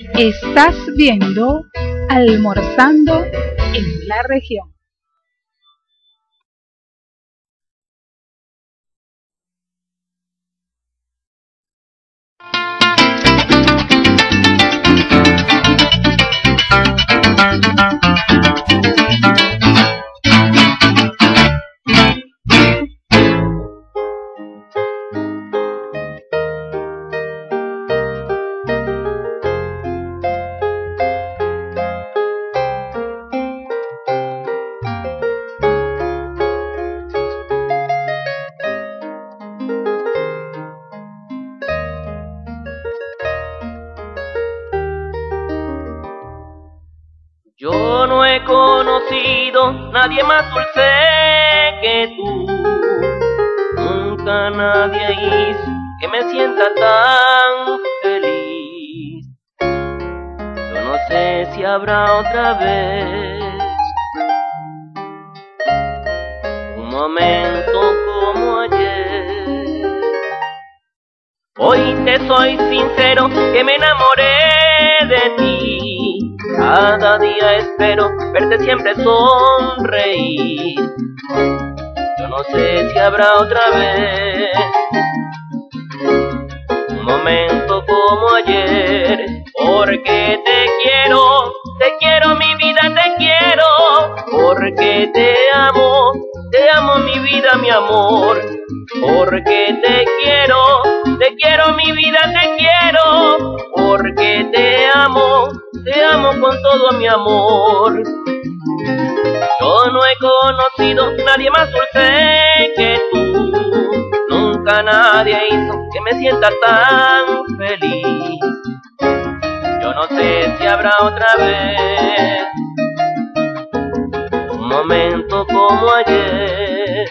Estás viendo Almorzando en la Región. Yo no he conocido nadie más dulce que tú. Nunca nadie hizo que me sienta tan feliz. Yo no sé si habrá otra vez un momento como ayer. Hoy te soy sincero que me enamoré de ti. Cada día espero verte siempre sonreír. Yo no sé si habrá otra vez un momento como ayer. Porque te quiero mi vida, te quiero. Porque te amo mi vida, mi amor. Porque te quiero mi vida, te quiero. Porque te amo con todo mi amor. Yo no he conocido nadie más dulce que tú. Nunca nadie hizo que me sienta tan feliz. Yo no sé si habrá otra vez un momento como ayer.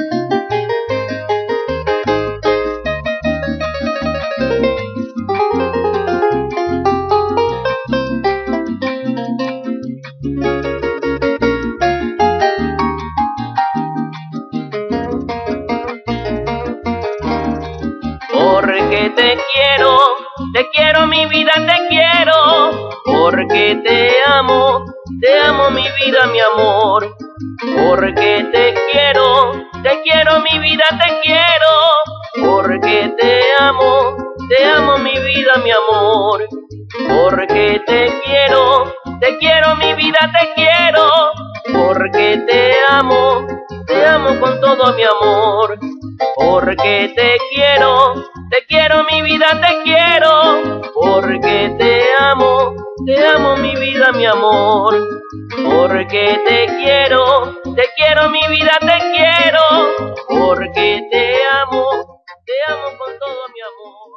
Porque te quiero mi vida, te quiero. Porque te amo mi vida, mi amor. Porque te quiero mi vida, te quiero. Porque te amo mi vida, mi amor. Porque te quiero mi vida, te quiero. Porque te amo con todo mi amor. Porque te quiero mi vida, te quiero. Porque te amo mi vida, mi amor. Porque te quiero mi vida, te quiero. Porque te amo con todo mi amor.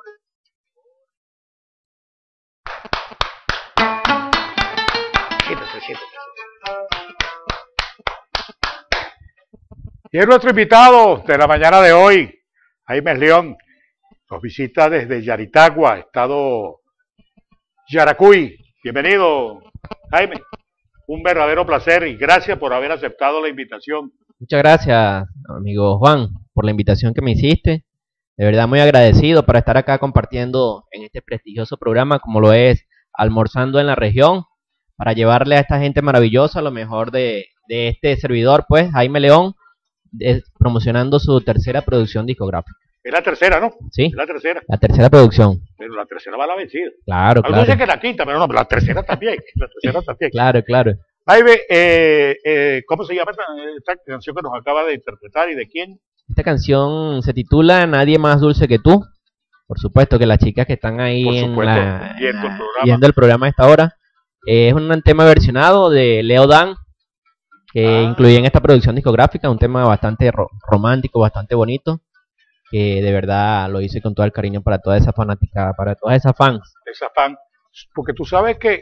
Y es nuestro invitado de la mañana de hoy, Jaime León. Nos visita desde Yaritagua, estado Yaracuy. Bienvenido, Jaime. Un verdadero placer y gracias por haber aceptado la invitación. Muchas gracias, amigo Juan, por la invitación que me hiciste. De verdad muy agradecido para estar acá compartiendo en este prestigioso programa como lo es Almorzando en la Región, para llevarle a esta gente maravillosa lo mejor de este servidor, pues, Jaime León, promocionando su tercera producción discográfica. Es la tercera, ¿no? Sí, es la tercera producción. Pero la tercera va a la vencida. Claro, Algunos dicen que la quinta, pero no, la tercera también. La tercera también. Claro. Jaime, ¿cómo se llama esta canción que nos acaba de interpretar y de quién? Esta canción se titula Nadie más dulce que tú. Por supuesto que las chicas que están ahí viendo el programa a esta hora, es un tema versionado de Leo Dan, que incluye en esta producción discográfica, un tema bastante romántico, bastante bonito, que de verdad lo hice con todo el cariño para toda esa fanática, para todas esas fans. Esa fan, porque tú sabes que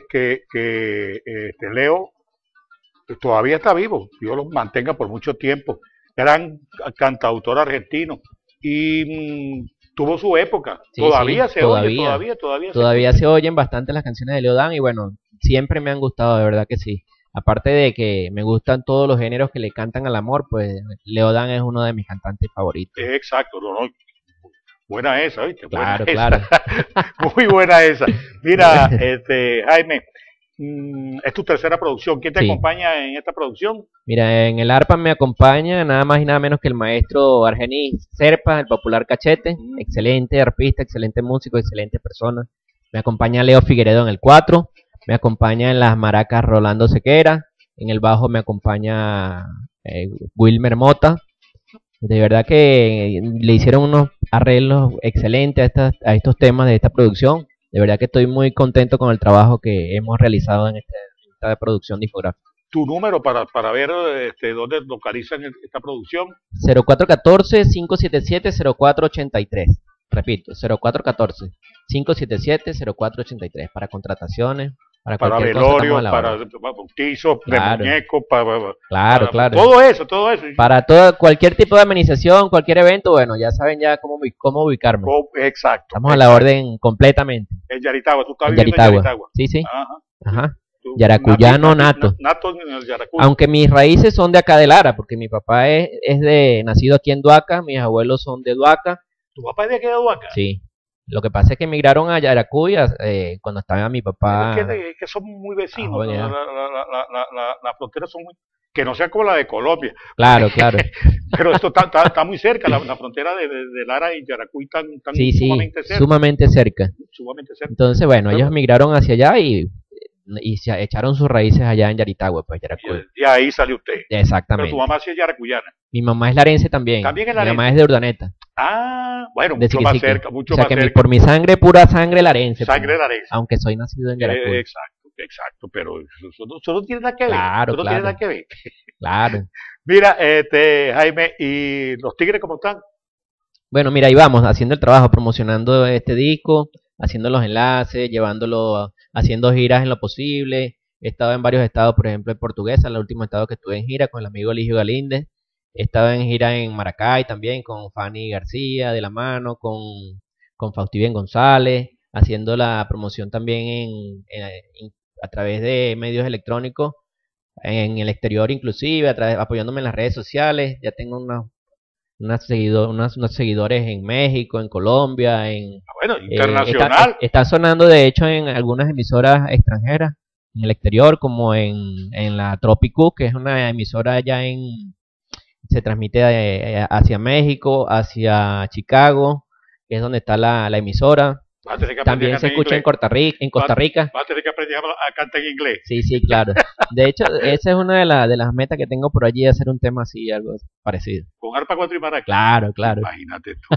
Leo todavía está vivo, Dios lo mantenga por mucho tiempo, gran cantautor argentino, y tuvo su época, todavía se oyen bastante las canciones de Leo Dan, y bueno, siempre me han gustado, de verdad que sí. Aparte de que me gustan todos los géneros que le cantan al amor, pues Leo Dan es uno de mis cantantes favoritos. Exacto, no, Buena esa, ¿viste? Claro, buena claro. Esa. Muy buena esa. Mira, Jaime, es tu tercera producción. ¿Quién te acompaña en esta producción? Mira, en el arpa me acompaña nada más y nada menos que el maestro Argenis Serpa, el popular Cachete. Excelente arpista, excelente músico, excelente persona. Me acompaña Leo Figueredo en el 4. Me acompaña en las maracas Rolando Sequera. En el bajo me acompaña Wilmer Mota. De verdad que le hicieron unos arreglos excelentes a estos temas de esta producción. De verdad que estoy muy contento con el trabajo que hemos realizado en esta producción discográfica. ¿Tu número para ver dónde localizan esta producción? 0414-577-0483. Repito, 0414-577-0483 para contrataciones, para velorio, para bautizos, claro, de muñecos, claro. Todo eso. Para cualquier tipo de amenización, cualquier evento, bueno, ya saben ya cómo ubicarme. Exacto. Estamos a la orden completamente. En Yaritagua, tú estás viviendo en Yaritagua. Sí. Ajá. Yaracuyano nato. Nato en el Yaracuy. Aunque mis raíces son de acá de Lara, porque mi papá es nacido aquí en Duaca, mis abuelos son de Duaca. ¿Tu papá es de aquí de Duaca? Sí. Lo que pasa es que emigraron a Yaracuy cuando estaba mi papá. Es que son muy vecinos. Las fronteras son muy. Que no sea como la de Colombia. Claro. Pero esto está muy cerca, la frontera de Lara y Yaracuy están sumamente cerca. Sumamente cerca. Entonces, bueno, ellos emigraron hacia allá y se echaron sus raíces allá en Yaritagua, pues Yaracuy. Y ahí salió usted. Exactamente. Pero tu mamá sí es yaracuyana. Mi mamá es larense también. También es larense. Mi mamá es de Urdaneta. Ah, bueno, mucho más cerca, mucho más cerca. Por mi sangre, pura sangre larense. Sangre larense. Aunque soy nacido en Yaracuy. Exacto, pero eso no tiene nada que ver. Claro. Tiene nada que ver. Claro. Mira, Jaime, ¿y los Tigres cómo están? Bueno, mira, ahí vamos, haciendo el trabajo, promocionando este disco, haciendo los enlaces, haciendo giras en lo posible. He estado en varios estados, por ejemplo en Portuguesa, el último estado que estuve en gira con el amigo Eligio Galíndez. He estado en gira en Maracay también, con Fanny García de la mano, con Faustibien González, haciendo la promoción también a través de medios electrónicos, en el exterior inclusive, apoyándome en las redes sociales. Ya tengo unos seguidores en México, en Colombia, internacional. Está sonando de hecho en algunas emisoras extranjeras, en el exterior, como en la Tropicu, que es una emisora allá se transmite hacia México, hacia Chicago, que es donde está la emisora. También se escucha en Costa Rica. Va a tener que aprender a cantar en inglés. Sí, claro. De hecho, esa es una de las metas que tengo por allí, hacer un tema así, algo parecido. Con arpa, cuatro y maraca. Claro. Imagínate tú.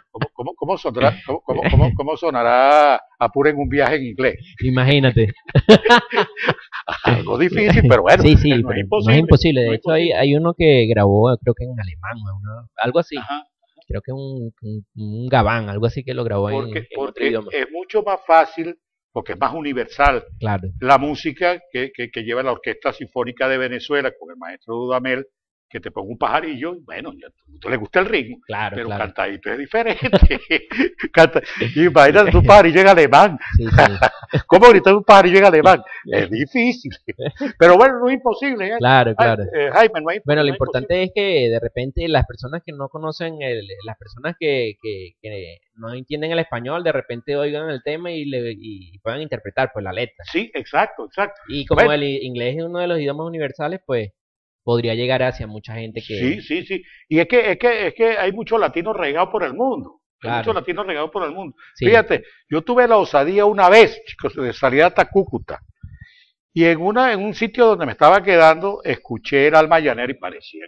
¿Cómo sonará Apura en un viaje en inglés? Imagínate. Algo difícil, pero bueno. Sí, no es imposible. De hecho, hay uno que grabó, creo que en alemán, algo así. Ajá. Creo que un gabán, algo así que lo grabó en otro idioma. Es mucho más fácil, porque es más universal. Claro. La música que lleva la Orquesta Sinfónica de Venezuela con el maestro Dudamel, que te ponga un pajarillo, bueno, ya a le gusta el ritmo, pero cantadito es diferente. Imagínate un pajarillo en alemán. Sí. ¿Cómo gritar un pajarillo en alemán? Es difícil. Pero bueno, no es imposible. Claro. Jaime, no es imposible. Bueno, lo importante es que de repente las personas que no conocen, las personas que no entienden el español, de repente oigan el tema y puedan interpretar pues la letra. Sí, exacto. Y como el inglés es uno de los idiomas universales, pues podría llegar hacia mucha gente que... Sí. Y es que hay muchos latinos regados por el mundo. Claro. Sí. Fíjate, yo tuve la osadía una vez, chicos, de salir hasta Cúcuta. Y en un sitio donde me estaba quedando, escuché el alma llanera y parecía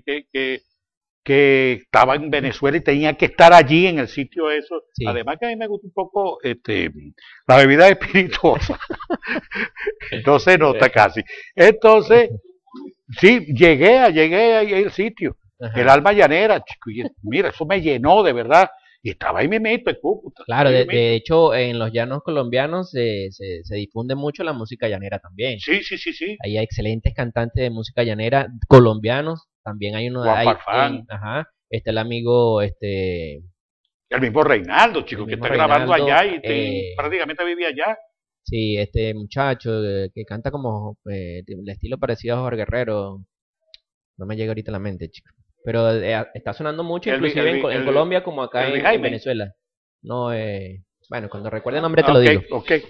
que estaba en Venezuela y tenía que estar allí en el sitio eso. Sí. Además que a mí me gusta un poco la bebida espirituosa. No se nota casi. Entonces... Sí, llegué ahí al sitio, el alma llanera, chico, y mira, eso me llenó de verdad, y estaba ahí me meto en Cúcuta. Claro, de hecho, en los llanos colombianos se difunde mucho la música llanera también. Sí. Hay excelentes cantantes de música llanera colombianos, también hay uno Juan Farfán. El amigo, el mismo Reinaldo, chico, que está grabando allá y prácticamente vivía allá. Sí, este muchacho que canta como el estilo parecido a Jorge Guerrero, no me llega ahorita a la mente, chico. Pero está sonando mucho, inclusive en Colombia como acá en Venezuela. No, bueno, cuando recuerde el nombre te lo digo. Okay.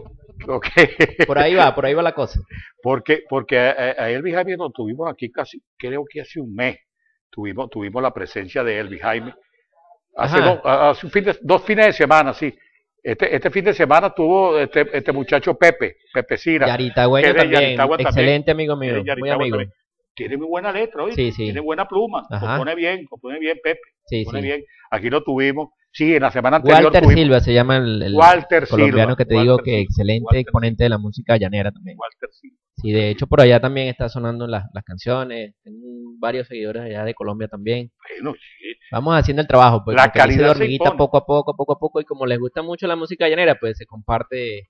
Por ahí va la cosa. Porque a Elvis Jaime lo tuvimos aquí casi, creo que hace un mes. Tuvimos la presencia de Elvis Jaime. Hace dos fines de semana, sí. Este fin de semana tuvo este muchacho Pepe Cira. Yaritagüeño también, excelente amigo mío, muy amigo. También. Tiene muy buena letra, ¿oí? Sí. Tiene buena pluma, compone bien Pepe, compone bien. Aquí lo tuvimos, sí, en la semana anterior Walter Silva se llama el colombiano Silva, que te digo que excelente exponente de la música llanera también. Walter Silva. Sí, de hecho por allá también está sonando las canciones, tengo varios seguidores allá de Colombia también. Bueno, sí. Vamos haciendo el trabajo, pues la calidad se impone. poco a poco, y como les gusta mucho la música llanera, pues se comparte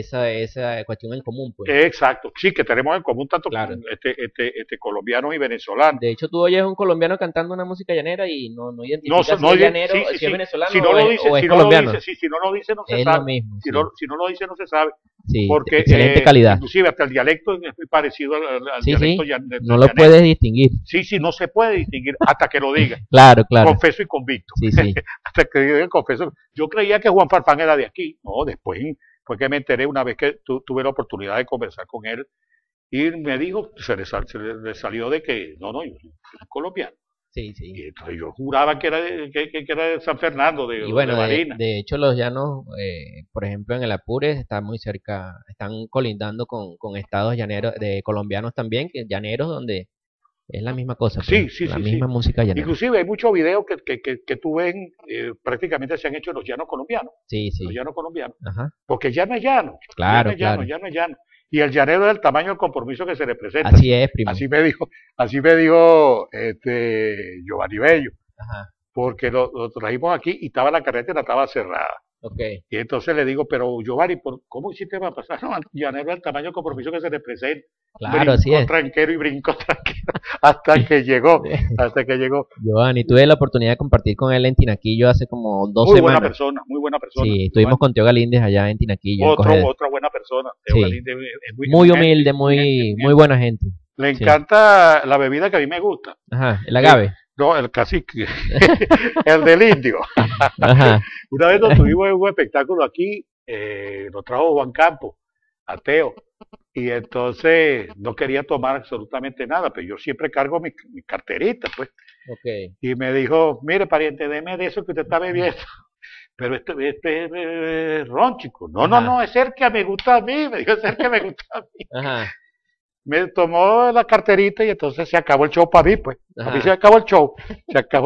esa cuestión en común, pues. Exacto, sí, que tenemos en común tanto colombianos y venezolanos. De hecho, tú oyes un colombiano cantando una música llanera y no identificas si es llanero, si es venezolano o es colombiano. Si no lo dice, no se sabe. Lo mismo, si no lo dice, no se sabe. Sí, porque, excelente calidad. Inclusive hasta el dialecto es muy parecido al dialecto llanero. No lo puedes distinguir. Sí, no se puede distinguir hasta que lo diga. Claro. Confeso y convicto. Sí. Hasta que diga confeso. Yo creía que Juan Farfán era de aquí. No, después fue que me enteré una vez que tuve la oportunidad de conversar con él y me dijo, se le salió de que, yo soy colombiano. Sí. Y entonces yo juraba que era de San Fernando, de Barinas. De hecho, los llanos, por ejemplo, en el Apure está muy cerca, están colindando con estados llaneros, de colombianos también, que llaneros donde es la misma cosa, pues, la misma música llanera. Inclusive hay muchos videos que tú ves, prácticamente se han hecho en los llanos colombianos. Sí. Los llanos colombianos. Ajá. Porque ya no es llano. Claro. Ya no es llano. Y el llanero es el tamaño del compromiso que se representa. Así es, primo. Así me dijo Giovanni Bello. Ajá. Porque lo trajimos aquí y la carretera estaba cerrada. Okay. Y entonces le digo, pero Giovanni, ¿cómo hiciste para pasar? No, llanero es el tamaño del compromiso que se representa. Claro, así es. Tranquero y brincó tranquilo hasta que llegó. Giovanni, tuve la oportunidad de compartir con él en Tinaquillo hace como 2 semanas. Muy buena persona. Sí, estuvimos con Teo Galíndez allá en Tinaquillo. Otra buena persona. Teo Galíndez es muy humilde, muy buena gente. Le encanta la bebida que a mí me gusta. Ajá, el agave. No, el cacique, el del indio. Ajá. Una vez nos tuvimos en un espectáculo aquí, nos trajo Juan Campos, a Teo, y entonces no quería tomar absolutamente nada, pero yo siempre cargo mi carterita, pues. Okay. Y me dijo, mire pariente, deme de eso que usted está bebiendo. Pero este es ron, chico. No, es el que me gusta a mí, me dijo, es el que me gusta a mí. Ajá. Me tomó la carterita y entonces se acabó el show para mí, pues. A mí se acabó el show. Se acabó.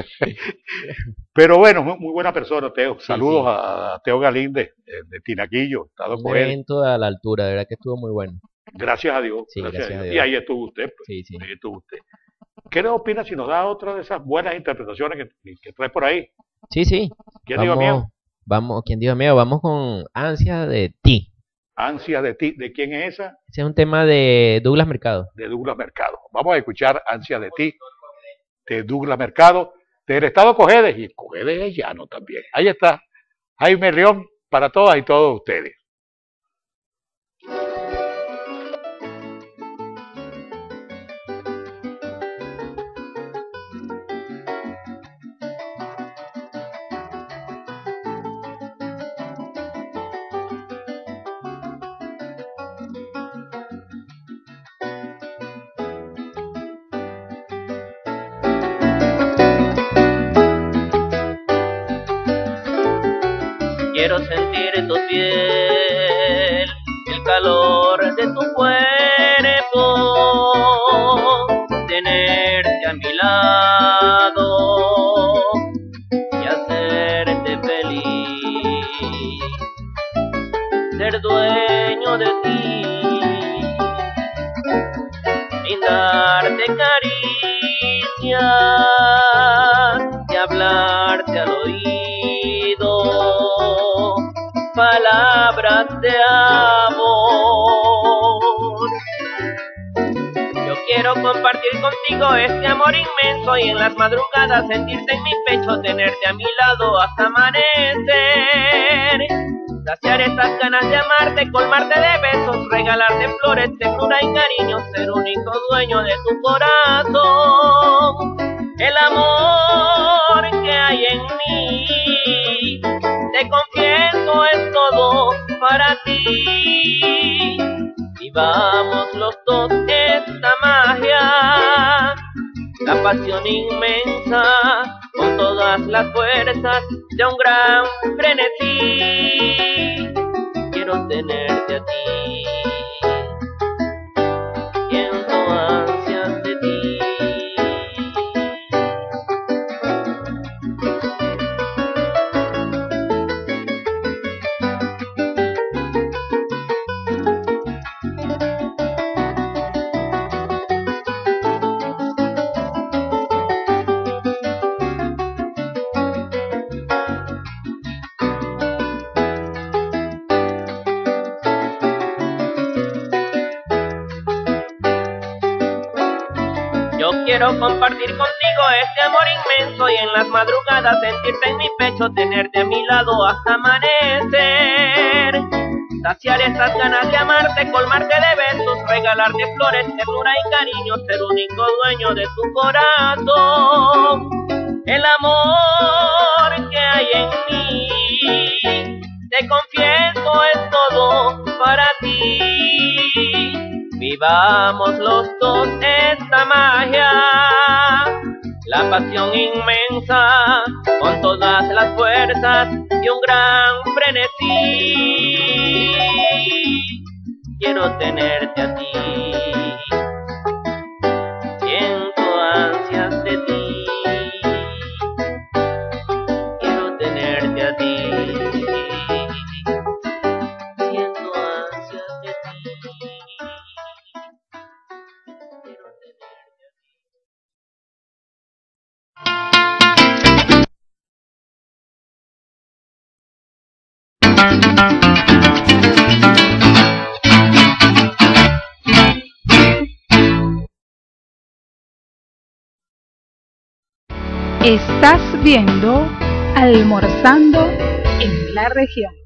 Pero bueno, muy buena persona, Teo. Saludos a Teo Galíndez, de Tinaquillo. Un evento a la altura, de verdad que estuvo muy bueno. Gracias a Dios. Sí, gracias a Dios. Y ahí estuvo usted. Pues. Sí. Ahí estuvo usted. ¿Qué le opina si nos da otra de esas buenas interpretaciones que trae por ahí? Sí. ¿Quién dijo miedo? ¿Quién dijo miedo? Vamos con Ansia de ti. Ansia de ti, ¿de quién es esa? Ese es un tema de Douglas Mercado. De Douglas Mercado. Vamos a escuchar Ansia de ti, de Douglas Mercado, del estado Cojedes, y Cojedes es llano también. Ahí está, Jaime León, para todas y todos ustedes. Quiero sentir tu piel, el calor de tu cuerpo, tenerte a mi lado y hacerte feliz, ser dueño de ti, brindarte caricias y hablarte al oído palabras de amor. Yo quiero compartir contigo este amor inmenso y en las madrugadas sentirte en mi pecho, tenerte a mi lado hasta amanecer, saciar estas ganas de amarte, colmarte de besos, regalarte flores, ternura y cariño, ser único dueño de tu corazón. el amor que hay en mí, te confieso es todo para ti. Vivamos los dos esta magia, la pasión inmensa, con todas las fuerzas de un gran frenesí. Quiero tenerte a ti, siento ansias de ti. Yo quiero compartir contigo este amor inmenso y en las madrugadas sentirte en mi pecho, tenerte a mi lado hasta amanecer. Saciar estas ganas de amarte, colmarte de besos, regalarte flores, ternura y cariño, ser único dueño de tu corazón. El amor que hay en mí, te confieso es todo para ti. Vivamos los dos esta magia, la pasión inmensa, con todas las fuerzas y un gran frenesí. Quiero tenerte a ti, siento ansias de ti. Quiero tenerte a ti, siento ansias de ti. Estás viendo Almorzando en la Región.